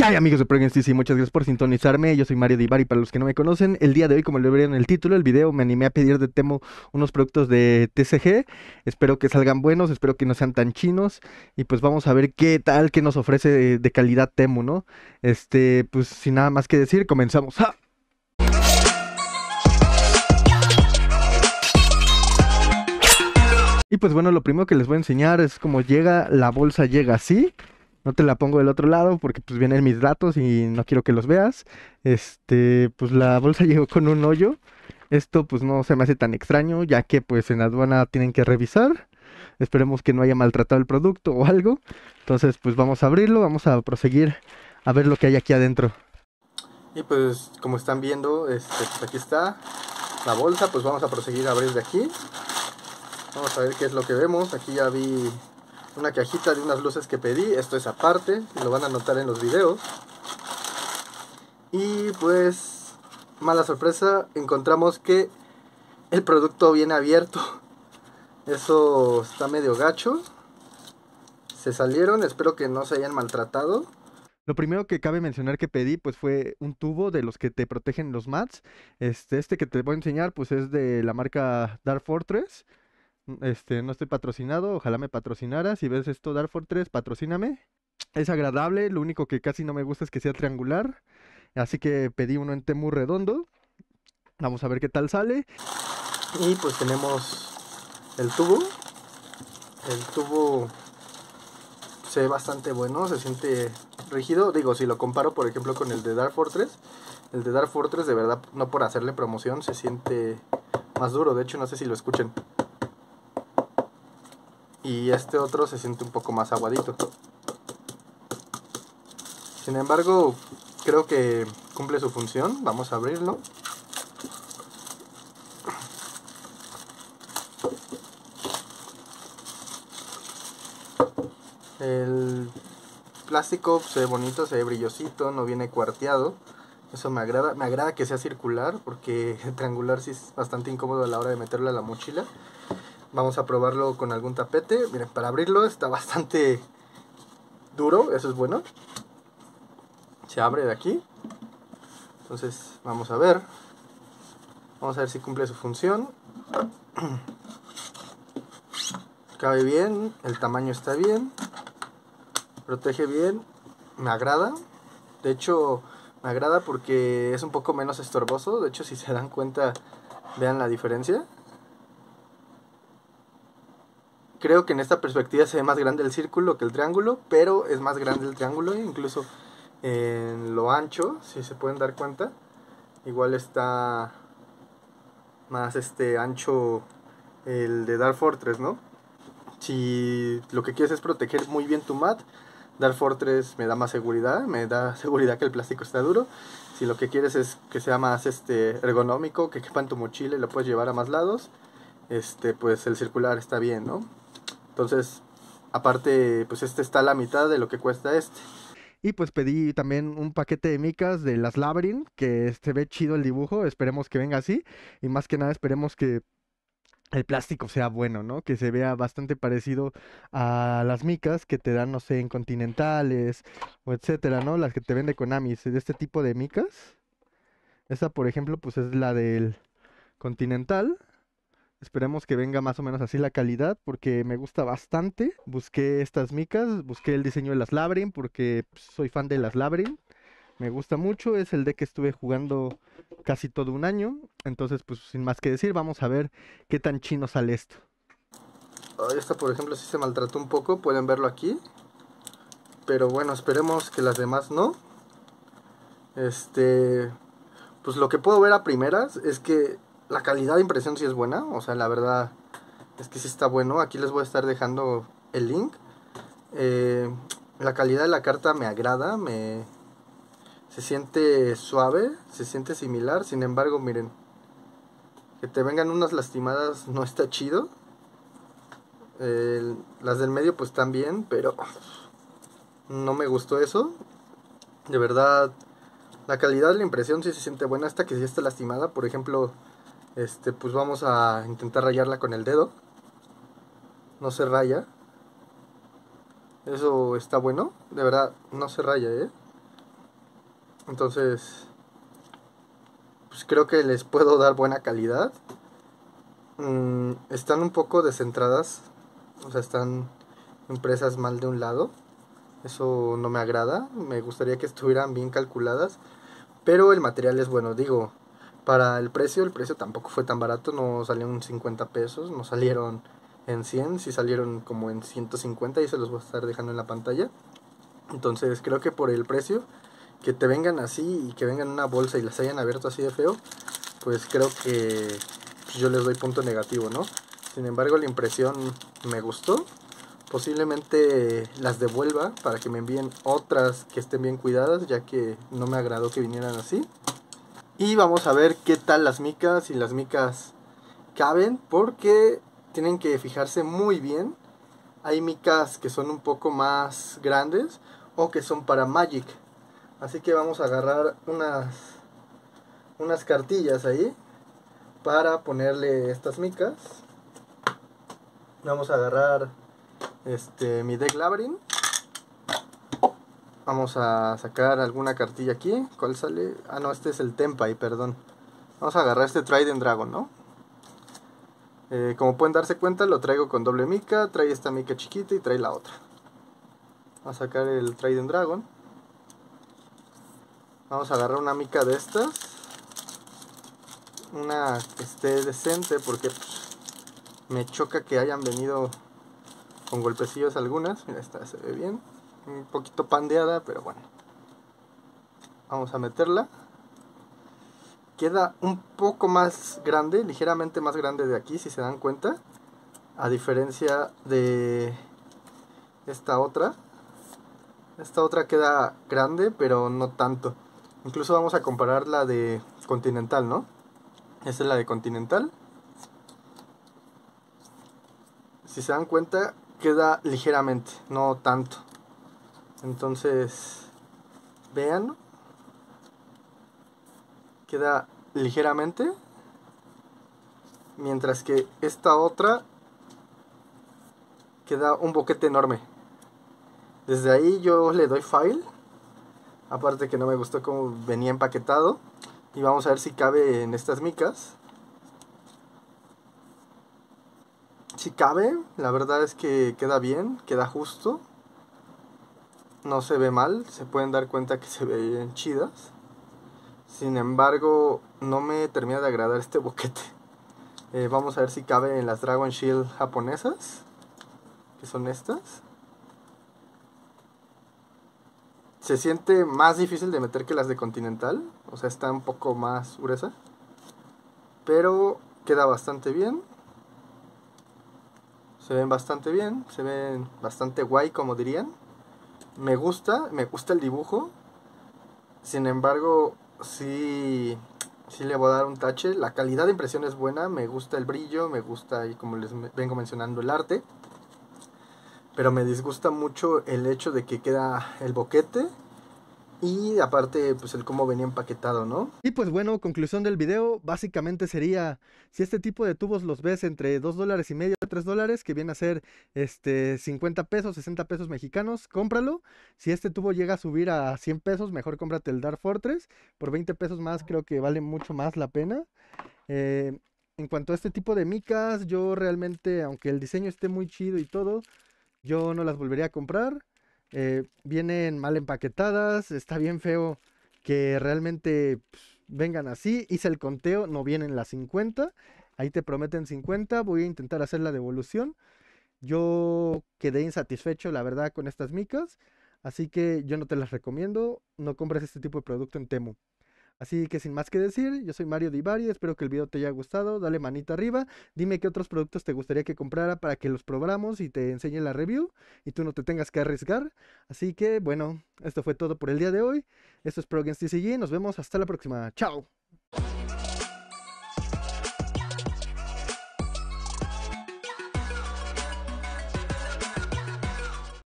¿Qué hay, amigos de ProGamesTC? Muchas gracias por sintonizarme. Yo soy Mario Divari, para los que no me conocen. El día de hoy, como lo vieron en el título del video, me animé a pedir de Temu unos productos de TCG. Espero que salgan buenos, espero que no sean tan chinos. Y pues vamos a ver qué tal, qué nos ofrece de calidad Temu, ¿no? Pues sin nada más que decir, comenzamos. ¡Ja! Y pues bueno, lo primero que les voy a enseñar es cómo llega. La bolsa llega así. No te la pongo del otro lado porque pues vienen mis datos y no quiero que los veas. Pues la bolsa llegó con un hoyo. Esto pues no se me hace tan extraño, ya que pues en aduana tienen que revisar. Esperemos que no haya maltratado el producto o algo. Entonces pues vamos a abrirlo, vamos a proseguir a ver lo que hay aquí adentro. Y pues como están viendo, pues aquí está la bolsa. Pues vamos a proseguir a abrir de aquí. Vamos a ver qué es lo que vemos. Aquí ya vi una cajita de unas luces que pedí. Esto es aparte, lo van a notar en los videos. Y pues, mala sorpresa, encontramos que el producto viene abierto. Eso está medio gacho. Se salieron, espero que no se hayan maltratado. Lo primero que cabe mencionar que pedí pues fue un tubo de los que te protegen los mats. Este que te voy a enseñar pues es de la marca Dark Fortress. No estoy patrocinado, ojalá me patrocinara. Si ves esto, Dark Fortress, patrocíname. Es agradable, lo único que casi no me gusta es que sea triangular. Así que pedí uno en Temu redondo. Vamos a ver qué tal sale. Y pues tenemos el tubo. El tubo se ve bastante bueno, se siente rígido. Digo, si lo comparo por ejemplo con el de Dark Fortress. El de Dark Fortress de verdad, no por hacerle promoción, se siente más duro. De hecho, no sé si lo escuchen. Y este otro se siente un poco más aguadito. Sin embargo, creo que cumple su función. Vamos a abrirlo. El plástico se ve bonito, se ve brillosito, no viene cuarteado. Eso me agrada. Me agrada que sea circular, porque el triangular sí es bastante incómodo a la hora de meterlo a la mochila. Vamos a probarlo con algún tapete. Miren, para abrirlo está bastante duro, eso es bueno. Se abre de aquí. Entonces vamos a ver. Vamos a ver si cumple su función. Cabe bien, el tamaño está bien. Protege bien. Me agrada. De hecho, me agrada porque es un poco menos estorboso. De hecho, si se dan cuenta, vean la diferencia. Creo que en esta perspectiva se ve más grande el círculo que el triángulo, pero es más grande el triángulo, incluso en lo ancho, si se pueden dar cuenta. Igual está más ancho el de Dark Fortress, ¿no? Si lo que quieres es proteger muy bien tu mat, Dark Fortress me da más seguridad, me da seguridad que el plástico está duro. Si lo que quieres es que sea más ergonómico, que quepa en tu mochila y lo puedes llevar a más lados, pues el circular está bien, ¿no? Entonces, aparte, pues está a la mitad de lo que cuesta este. Y pues pedí también un paquete de micas de las Labyrinth, que se ve chido el dibujo, esperemos que venga así. Y más que nada esperemos que el plástico sea bueno, ¿no? Que se vea bastante parecido a las micas que te dan, no sé, en Continentales o etcétera, ¿no? Las que te vende Konami, de este tipo de micas. Esa, por ejemplo, pues es la del Continental. Esperemos que venga más o menos así la calidad porque me gusta bastante. Busqué estas micas, busqué el diseño de las Labyrinth porque pues, soy fan de las Labyrinth. Me gusta mucho, es el deck que estuve jugando casi todo un año. Entonces, pues sin más que decir, vamos a ver qué tan chino sale esto. Esta, por ejemplo, sí se maltrató un poco, pueden verlo aquí. Pero bueno, esperemos que las demás no. Pues lo que puedo ver a primeras es que la calidad de impresión sí es buena. O sea, la verdad es que sí está bueno. Aquí les voy a estar dejando el link. La calidad de la carta me agrada, se siente suave, se siente similar. Sin embargo, miren, que te vengan unas lastimadas no está chido. Las del medio pues están bien, pero no me gustó eso. De verdad, la calidad de la impresión sí se siente buena. Esta que sí está lastimada, por ejemplo, pues vamos a intentar rayarla con el dedo. No se raya. Eso está bueno, de verdad, no se raya, Entonces, pues creo que les puedo dar buena calidad. Están un poco descentradas, o sea, están impresas mal de un lado. Eso no me agrada, me gustaría que estuvieran bien calculadas, pero el material es bueno, digo, para el precio tampoco fue tan barato, no salieron 50 pesos, no salieron en 100, sí salieron como en 150 y se los voy a estar dejando en la pantalla. Entonces creo que por el precio, que te vengan así y que vengan en una bolsa y las hayan abierto así de feo, pues creo que pues yo les doy punto negativo, ¿no? Sin embargo, la impresión me gustó. Posiblemente las devuelva para que me envíen otras que estén bien cuidadas, ya que no me agradó que vinieran así. Y vamos a ver qué tal las micas, si las micas caben, porque tienen que fijarse muy bien. Hay micas que son un poco más grandes o que son para Magic. Así que vamos a agarrar unas cartillas ahí para ponerle estas micas. Vamos a agarrar mi deck Labyrinth. Vamos a sacar alguna cartilla aquí. ¿Cuál sale? Ah, no, este es el Tenpai, perdón. Vamos a agarrar este Trident Dragon, ¿no? Como pueden darse cuenta, lo traigo con doble mica. Trae esta mica chiquita y trae la otra. Vamos a sacar el Trident Dragon. Vamos a agarrar una mica de estas. Una que esté decente, porque pues, me choca que hayan venido con golpecillos algunas. Mira, esta se ve bien. Un poquito pandeada, pero bueno. Vamos a meterla. Queda un poco más grande, ligeramente más grande de aquí, si se dan cuenta. A diferencia de esta otra. Esta otra queda grande, pero no tanto. Incluso vamos a comparar la de Continental, ¿no? Esta es la de Continental. Si se dan cuenta, queda ligeramente, no tanto. Entonces, vean. Queda ligeramente. Mientras que esta otra queda un boquete enorme. Desde ahí yo le doy file. Aparte que no me gustó cómo venía empaquetado. Y vamos a ver si cabe en estas micas. Si cabe, la verdad es que queda bien, queda justo. No se ve mal, se pueden dar cuenta que se ven chidas. Sin embargo, no me termina de agradar este boquete. Vamos a ver si cabe en las Dragon Shield japonesas, que son estas. Se siente más difícil de meter que las de Continental, o sea, está un poco más gruesa, pero queda bastante bien. Se ven bastante bien, se ven bastante guay, como dirían. Me gusta el dibujo. Sin embargo, sí le voy a dar un tache. La calidad de impresión es buena, me gusta el brillo, me gusta, y como les vengo mencionando, el arte. Pero me disgusta mucho el hecho de que queda el boquete. Y aparte, pues el cómo venía empaquetado, ¿no? Y pues bueno, conclusión del video, básicamente sería, si este tipo de tubos los ves entre $2.50 y $3, que viene a ser 50 pesos, 60 pesos mexicanos, cómpralo. Si este tubo llega a subir a 100 pesos, mejor cómprate el Dark Fortress. Por 20 pesos más creo que vale mucho más la pena. En cuanto a este tipo de micas, yo realmente, aunque el diseño esté muy chido y todo, yo no las volvería a comprar. Vienen mal empaquetadas, está bien feo que realmente vengan así. Hice el conteo, no vienen las 50. Ahí te prometen 50, voy a intentar hacer la devolución. Yo quedé insatisfecho, la verdad, con estas micas. Así que yo no te las recomiendo. No compres este tipo de producto en Temu. Así que sin más que decir, yo soy Mario Divari, espero que el video te haya gustado, dale manita arriba, dime qué otros productos te gustaría que comprara para que los probáramos y te enseñe la review y tú no te tengas que arriesgar. Así que bueno, esto fue todo por el día de hoy, esto es ProGames TCG, nos vemos hasta la próxima, chao.